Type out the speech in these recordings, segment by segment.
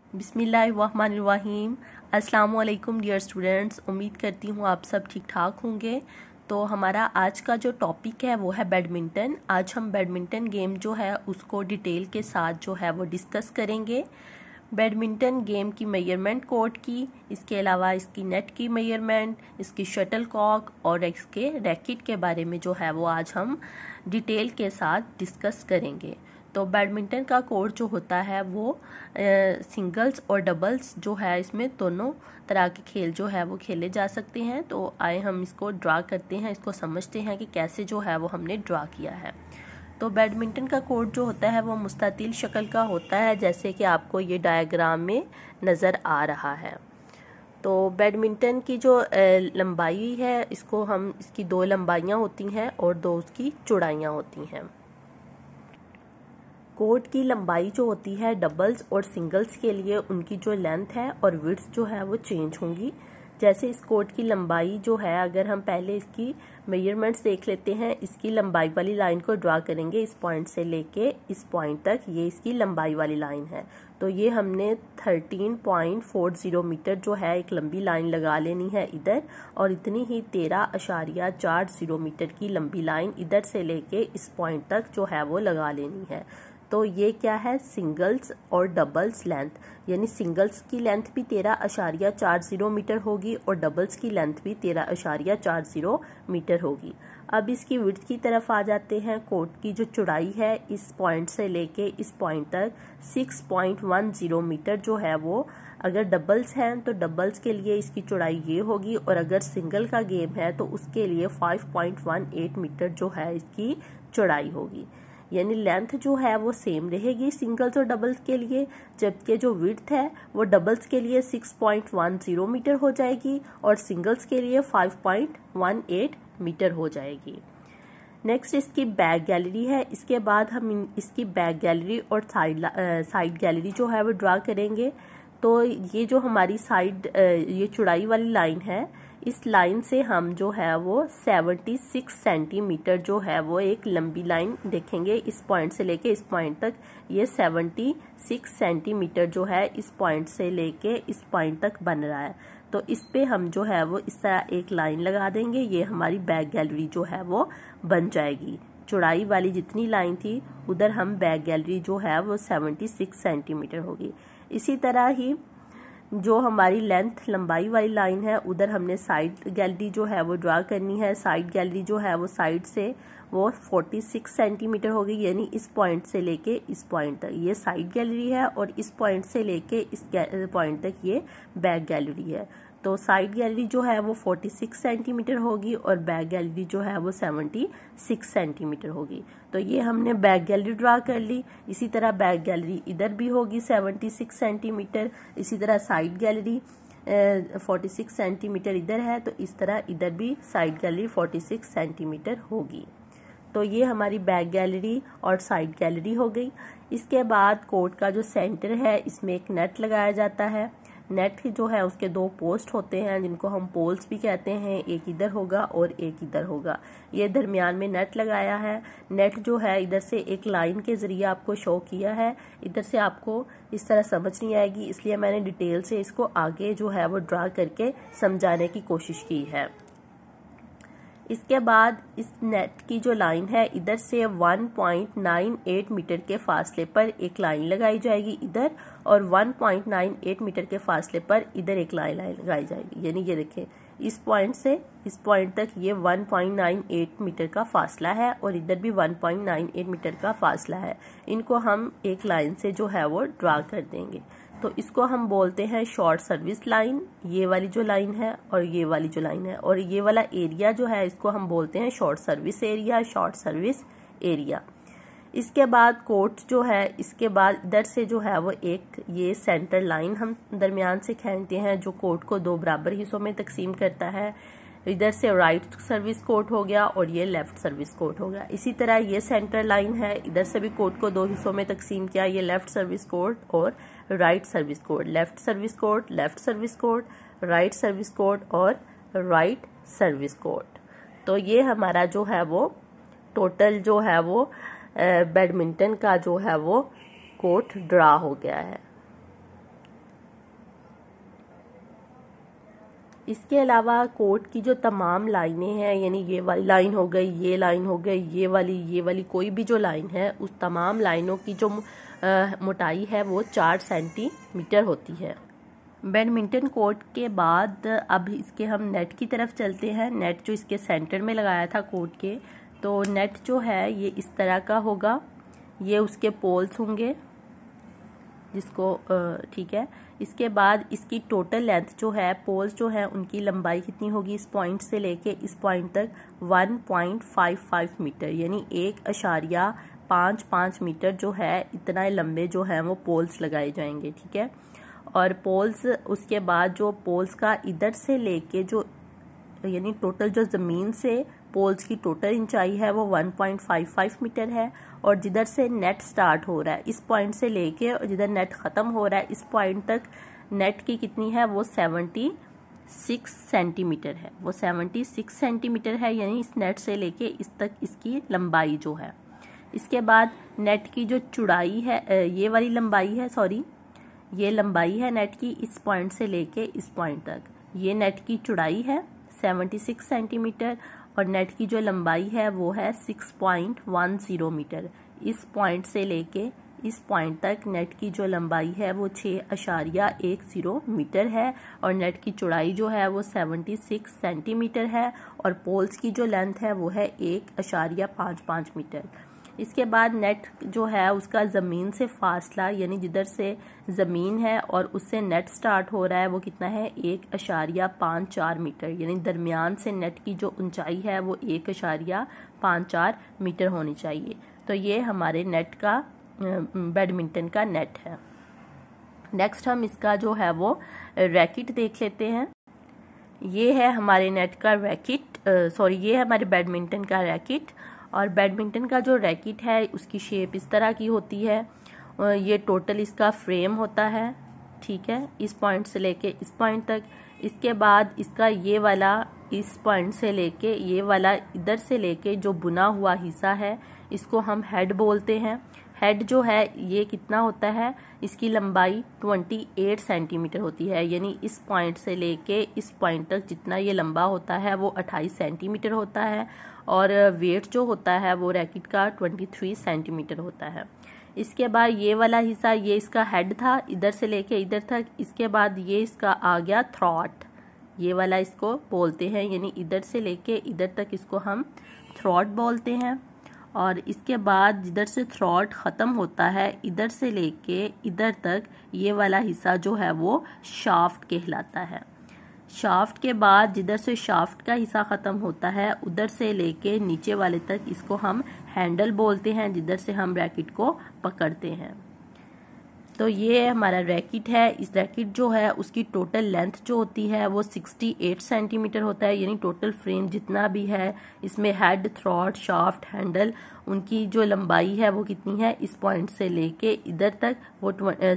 बिस्मिल्लाहिर्रहमानिर्रहीम। अस्सलाम वालेकुम डियर स्टूडेंट्स, उम्मीद करती हूँ आप सब ठीक ठाक होंगे। तो हमारा आज का जो टॉपिक है वो है बैडमिंटन। आज हम बैडमिंटन गेम जो है उसको डिटेल के साथ जो है वो डिस्कस करेंगे। बैडमिंटन गेम की मेजरमेंट कोर्ट की, इसके अलावा इसकी नेट की मेजरमेंट, इसकी शटल कॉक और इसके रैकेट के बारे में जो है वो आज हम डिटेल के साथ डिस्कस करेंगे। तो बैडमिंटन का कोर्ट जो होता है वो सिंगल्स और डबल्स जो है इसमें दोनों तरह के खेल जो है वो खेले जा सकते हैं। तो आए हम इसको ड्रा करते हैं, इसको समझते हैं कि कैसे जो है वो हमने ड्रा किया है। तो बैडमिंटन का कोर्ट जो होता है वो मुस्ततिल शक्ल का होता है, जैसे कि आपको ये डायग्राम में नज़र आ रहा है। तो बैडमिंटन की जो लंबाई है इसकी दो लंबाइयाँ होती हैं और दो उसकी चौड़ाइयाँ होती हैं। कोर्ट की लंबाई जो होती है डबल्स और सिंगल्स के लिए उनकी जो लेंथ है और विड्थ जो है वो चेंज होंगी। जैसे इस कोर्ट की लंबाई जो है, अगर हम पहले इसकी मेजरमेंट्स देख लेते हैं, इसकी लंबाई वाली लाइन को ड्रा करेंगे इस पॉइंट से लेके इस पॉइंट तक, ये इसकी लंबाई वाली लाइन है। तो ये हमने 13.40 मीटर जो है एक लंबी लाइन लगा लेनी है इधर, और इतनी ही 13.40 मीटर की लंबी लाइन इधर से लेके इस पॉइंट तक जो है वो लगा लेनी है। तो ये क्या है, सिंगल्स और डबल्स लेंथ, यानी सिंगल्स की लेंथ भी 13.40 मीटर होगी और डबल्स की लेंथ भी 13.40 मीटर होगी। अब इसकी विड्थ की तरफ आ जाते हैं। कोर्ट की जो चौड़ाई है इस पॉइंट से लेके इस पॉइंट तक 6.10 मीटर जो है वो, अगर डबल्स हैं तो डबल्स के लिए इसकी चौड़ाई ये होगी, और अगर सिंगल का गेम है तो उसके लिए 5.18 मीटर जो है इसकी चौड़ाई होगी। यानी लेंथ जो है वो सेम रहेगी सिंगल्स और डबल्स के लिए, जबकि जो विड्थ है वो डबल्स के लिए 6.10 मीटर हो जाएगी और सिंगल्स के लिए 5.18 मीटर हो जाएगी। नेक्स्ट इसकी बैक गैलरी है। इसके बाद हम इसकी बैक गैलरी और साइड गैलरी जो है वो ड्रा करेंगे। तो ये जो हमारी ये चौड़ाई वाली लाइन है, इस लाइन से हम जो है वो 76 सेंटीमीटर जो है वो एक लंबी लाइन देखेंगे। इस पॉइंट से लेके इस पॉइंट तक ये 76 सेंटीमीटर जो है इस पॉइंट से लेके इस पॉइंट तक बन रहा है। तो इस पे हम जो है वो इस तरह एक लाइन लगा देंगे, ये हमारी बैक गैलरी जो है वो बन जाएगी। चौड़ाई वाली जितनी लाइन थी उधर हम बैक गैलरी जो है वो 76 सेंटीमीटर होगी। इसी तरह ही जो हमारी लेंथ लंबाई वाली लाइन है उधर हमने साइड गैलरी जो है वो ड्रा करनी है। साइड गैलरी जो है वो साइड से वो 46 सेंटीमीटर होगी, यानी इस पॉइंट से लेके इस पॉइंट तक ये साइड गैलरी है और इस पॉइंट से लेके इस पॉइंट तक ये बैक गैलरी है। तो साइड गैलरी जो है वो 46 सेंटीमीटर होगी और बैक गैलरी जो है वो 76 सेंटीमीटर होगी। तो ये हमने बैक गैलरी ड्रा कर ली। इसी तरह बैक गैलरी इधर भी होगी 76 सेंटीमीटर। इसी तरह साइड गैलरी 46 सेंटीमीटर इधर है, तो इस तरह इधर भी साइड गैलरी 46 सेंटीमीटर होगी। तो ये हमारी बैक गैलरी और साइड गैलरी हो गई। इसके बाद कोर्ट का जो सेंटर है इसमें एक नेट लगाया जाता है। नेट जो है उसके दो पोस्ट होते हैं जिनको हम पोल्स भी कहते हैं, एक इधर होगा और एक इधर होगा। ये दरमियान में नेट लगाया है। नेट जो है इधर से एक लाइन के जरिए आपको शो किया है, इधर से आपको इस तरह समझ नहीं आएगी, इसलिए मैंने डिटेल से इसको आगे जो है वो ड्रा करके समझाने की कोशिश की है। इसके बाद इस नेट की जो लाइन है इधर से 1.98 मीटर के फासले पर एक लाइन लगाई जाएगी इधर, और 1.98 मीटर के फासले पर इधर एक लाइन लगाई जाएगी। यानी ये देखें, इस पॉइंट से इस पॉइंट तक ये 1.98 मीटर का फासला है और इधर भी 1.98 मीटर का फासला है। इनको हम एक लाइन से जो है वो ड्रा कर देंगे। तो इसको हम बोलते हैं शॉर्ट सर्विस लाइन, ये वाली जो लाइन है और ये वाली जो लाइन है, और ये वाला एरिया जो है इसको हम बोलते हैं short service area, short service area. इसके बाद कोर्ट जो है, इसके बाद इधर से जो है वो एक ये सेंटर लाइन हम दरमियान से खींचते हैं जो कोर्ट को दो बराबर हिस्सों में तकसीम करता है। इधर से राइट सर्विस कोर्ट हो गया और ये लेफ्ट सर्विस कोर्ट हो गया। इसी तरह ये सेंटर लाइन है, इधर से भी कोर्ट को दो हिस्सों में तकसीम किया, ये लेफ्ट सर्विस कोर्ट और right service court, left service court, left service court, right service court और राइट सर्विस कोर्ट। तो ये हमारा जो है वो टोटल जो है वो बैडमिंटन का जो है वो कोर्ट ड्रा हो गया है। इसके अलावा कोट की जो तमाम लाइनें हैं, यानी ये वाली लाइन हो गई, ये लाइन हो गई, ये वाली कोई भी जो लाइन है, उस तमाम लाइनों की जो मोटाई है वो 4 सेंटीमीटर होती है। बैडमिंटन कोर्ट के बाद अब इसके हम नेट की तरफ चलते हैं। नेट जो इसके सेंटर में लगाया था कोर्ट के, तो नेट जो है ये इस तरह का होगा। ये उसके पोल्स होंगे जिसको ठीक है। इसके बाद इसकी टोटल लेंथ जो है, पोल्स जो है उनकी लंबाई कितनी होगी, इस पॉइंट से लेके इस पॉइंट तक 1.55 मीटर, यानी 1.55 मीटर जो है, इतना लंबे जो है वो पोल्स लगाए जाएंगे। ठीक है। और पोल्स उसके बाद जो पोल्स का इधर से लेके जो यानी टोटल जो ज़मीन से पोल्स की टोटल ऊंचाई है वो 1.55 मीटर है। और जिधर से नेट स्टार्ट हो रहा है, इस पॉइंट से लेके और जिधर नेट ख़त्म हो रहा है, इस पॉइंट तक नेट की कितनी है, वो 76 सेंटीमीटर है। वो 76 सेंटीमीटर है, यानी इस नेट से लेके इस तक इसकी लंबाई जो है। इसके बाद नेट की जो चौड़ाई है, ये वाली लंबाई है, सॉरी ये लंबाई है नेट की, इस पॉइंट से लेके इस पॉइंट तक। ये नेट की चौड़ाई है 76 सेंटीमीटर और नेट की जो लंबाई है वो है 6.10 मीटर। इस पॉइंट से लेके इस पॉइंट तक नेट की जो लंबाई है वो 6.10 मीटर है और नेट की चौड़ाई जो है वो 76 सेंटीमीटर है और पोल्स की जो लेंथ है वो है 1.55 मीटर। इसके बाद नेट जो है उसका ज़मीन से फासला, यानी जिधर से ज़मीन है और उससे नेट स्टार्ट हो रहा है, वो कितना है, 1.54 मीटर, यानी दरमियान से नेट की जो ऊंचाई है वो 1.54 मीटर होनी चाहिए। तो ये हमारे नेट का बैडमिंटन का नेट है। नेक्स्ट हम इसका जो है वो रैकेट देख लेते हैं। ये है हमारे नेट का रैकेट, सॉरी ये है हमारे बैडमिंटन का रैकेट। और बैडमिंटन का जो रैकेट है उसकी शेप इस तरह की होती है। ये टोटल इसका फ्रेम होता है, ठीक है, इस पॉइंट से लेके इस पॉइंट तक। इसके बाद इसका ये वाला इस पॉइंट से लेके ये वाला इधर से लेके जो बुना हुआ हिस्सा है इसको हम हेड बोलते हैं। हेड जो है ये कितना होता है, इसकी लंबाई 28 सेंटीमीटर होती है, यानी इस पॉइंट से लेके इस पॉइंट तक जितना ये लंबा होता है वो 28 सेंटीमीटर होता है। और वेट जो होता है वो रैकेट का 23 सेंटीमीटर होता है। इसके बाद ये वाला हिस्सा, ये इसका हेड था इधर से लेके इधर तक। इसके बाद ये इसका आ गया थ्रॉट, ये वाला इसको बोलते हैं, यानी इधर से लेके इधर तक इसको हम थ्रॉट बोलते हैं। और इसके बाद जिधर से थ्रॉट ख़त्म होता है इधर से लेके इधर तक, ये वाला हिस्सा जो है वो शाफ्ट कहलाता है। शाफ्ट के बाद जिधर से शाफ्ट का हिस्सा ख़त्म होता है उधर से लेके नीचे वाले तक इसको हम हैंडल बोलते हैं, जिधर से हम रैकेट को पकड़ते हैं। तो ये हमारा रैकेट है। इस रैकेट जो है उसकी टोटल लेंथ जो होती है वो 68 सेंटीमीटर होता है, यानी टोटल फ्रेम जितना भी है इसमें हेड, थ्रॉट, शाफ्ट, हैंडल, उनकी जो लंबाई है वो कितनी है, इस पॉइंट से लेके इधर तक वो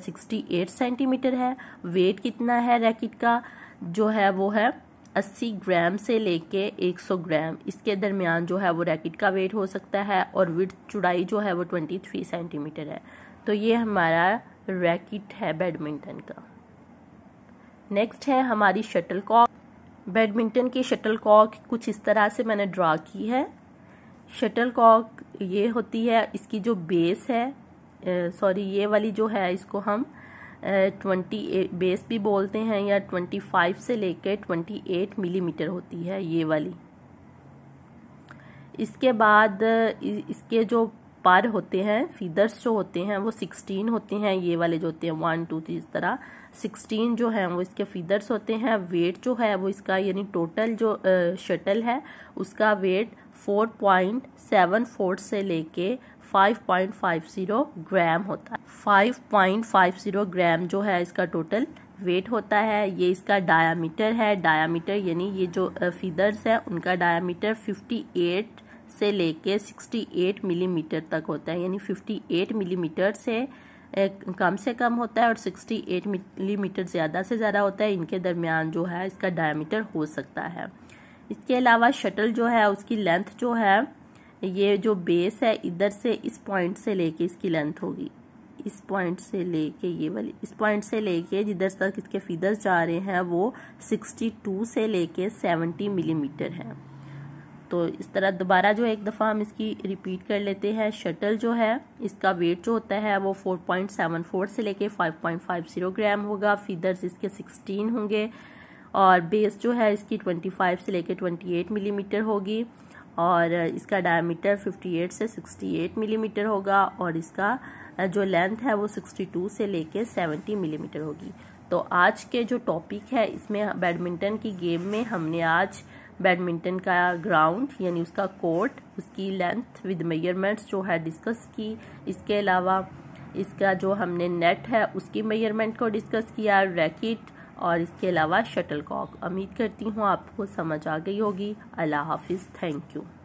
68 सेंटीमीटर है। वेट कितना है रैकेट का जो है वो है 80 ग्राम से लेके 100 ग्राम, इसके दरमियान जो है वो रैकेट का वेट हो सकता है। और विड्थ चौड़ाई जो है वो 23 सेंटीमीटर है। तो ये हमारा रैकेट है बैडमिंटन का। नेक्स्ट है हमारी शटल कॉक। बैडमिंटन की शटल कॉक कुछ इस तरह से मैंने ड्रा की है। शटल कॉक ये होती है, इसकी जो बेस है, सॉरी ये वाली जो है इसको हम 28 बेस भी बोलते हैं, या 25 से लेकर 28 मिलीमीटर होती है ये वाली। इसके बाद इसके जो पर होते हैं, फीदर्स जो होते हैं वो 16 होते हैं, ये वाले जो होते हैं 1 2 3 इस तरह 16 जो है वो इसके फीदर्स होते हैं। वेट जो है वो इसका, यानी टोटल जो शटल है उसका वेट 4.74 से लेके 5.50 ग्राम होता है। 5.50 ग्राम जो है इसका टोटल वेट होता है। ये इसका डायामीटर है, डायामीटर यानी ये जो फीदर्स है उनका डायामीटर 58 से लेके 68 मिलीमीटर तक होता है, यानी 58 मिलीमीटर से कम होता है और 68 मिलीमीटर ज़्यादा से ज़्यादा होता है। इनके दरमियान जो है इसका डायमीटर हो सकता है। इसके अलावा शटल जो है उसकी लेंथ जो है, ये जो बेस है इधर से इस पॉइंट से लेके इसकी लेंथ होगी, इस पॉइंट से लेके ये वाली इस पॉइंट से लेके जिधर तक इसके फीदर्स जा रहे हैं वो 62 से लेके 70 मिलीमीटर है। तो इस तरह दोबारा जो एक दफ़ा हम इसकी रिपीट कर लेते हैं। शटल जो है इसका वेट जो होता है वो 4.74 से लेके 5.50 ग्राम होगा। फीदर्स इसके 16 होंगे और बेस जो है इसकी 25 से लेके 28 मिलीमीटर होगी और इसका डायमीटर 58 से 68 मिलीमीटर होगा और इसका जो लेंथ है वो 62 से लेके 70 मिलीमीटर होगी। तो आज के जो टॉपिक है इसमें बैडमिंटन की गेम में हमने आज बैडमिंटन का ग्राउंड यानी उसका कोर्ट, उसकी लेंथ विद मेजरमेंट्स जो है डिस्कस की। इसके अलावा इसका जो हमने नेट है उसकी मेजरमेंट को डिस्कस किया, रैकेट और इसके अलावा शटल कॉक। उम्मीद करती हूँ आपको समझ आ गई होगी। अल्लाह हाफिज़, थैंक यू।